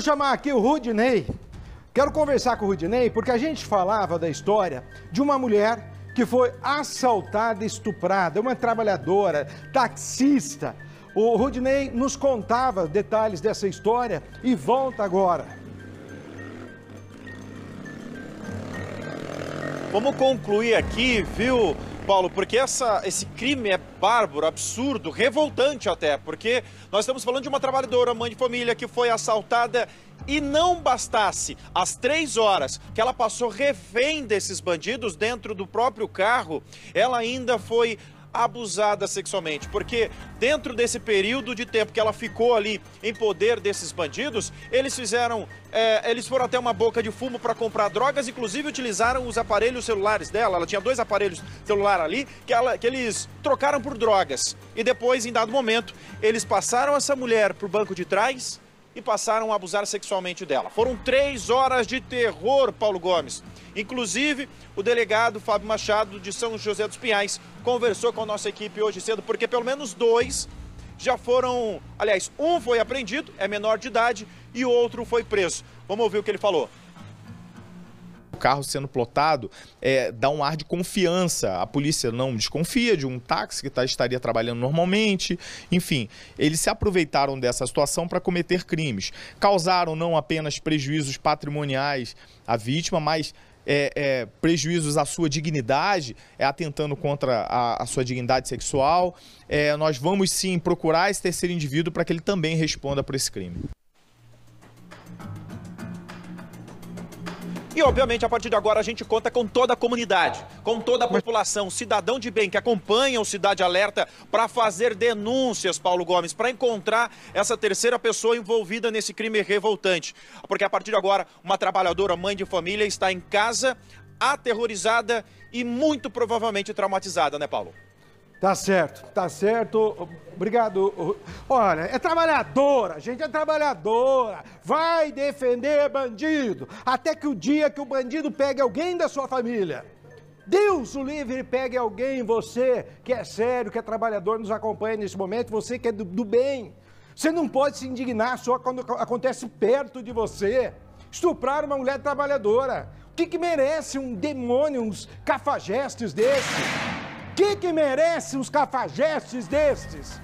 chamar aqui o Rudinei. Quero conversar com o Rudinei porque a gente falava da história de uma mulher que foi assaltada e estuprada, uma trabalhadora, taxista. O Rudinei nos contava detalhes dessa história e volta agora. Vamos concluir aqui, viu, Paulo? Porque esse crime é bárbaro, absurdo, revoltante até, porque nós estamos falando de uma trabalhadora, mãe de família, que foi assaltada e não bastasse as 3 horas que ela passou refém desses bandidos dentro do próprio carro, ela ainda foi abusada sexualmente, porque dentro desse período de tempo que ela ficou ali em poder desses bandidos, eles foram até uma boca de fumo para comprar drogas, inclusive utilizaram os aparelhos celulares dela. Ela tinha 2 aparelhos celulares ali que eles trocaram por drogas, e depois, em dado momento, eles passaram essa mulher para o banco de trás e passaram a abusar sexualmente dela. Foram 3 horas de terror, Paulo Gomes. Inclusive, o delegado Fábio Machado, de São José dos Pinhais, conversou com a nossa equipe hoje cedo, porque pelo menos 2 já foram... Aliás, um foi apreendido, é menor de idade, e o outro foi preso. Vamos ouvir o que ele falou. O carro sendo plotado dá um ar de confiança. A polícia não desconfia de um táxi que estaria trabalhando normalmente. Enfim, eles se aproveitaram dessa situação para cometer crimes. Causaram não apenas prejuízos patrimoniais à vítima, mas prejuízos à sua dignidade, atentando contra a sua dignidade sexual. Nós vamos sim procurar esse terceiro indivíduo para que ele também responda por esse crime. E, obviamente, a partir de agora, a gente conta com toda a comunidade, com toda a população, cidadão de bem, que acompanha o Cidade Alerta para fazer denúncias, Paulo Gomes, para encontrar essa terceira pessoa envolvida nesse crime revoltante. Porque, a partir de agora, uma trabalhadora, mãe de família, está em casa, aterrorizada e muito provavelmente traumatizada, né, Paulo? Tá certo. Obrigado. Olha, é trabalhadora, gente, é trabalhadora. Vai defender bandido, até que o dia que o bandido pegue alguém da sua família. Deus o livre, pegue alguém, você que é sério, que é trabalhador, nos acompanha nesse momento, você que é do bem. Você não pode se indignar só quando acontece perto de você. Estuprar uma mulher trabalhadora. O que merece um demônio, uns cafajestes desses? O que merece uns cafajestes destes?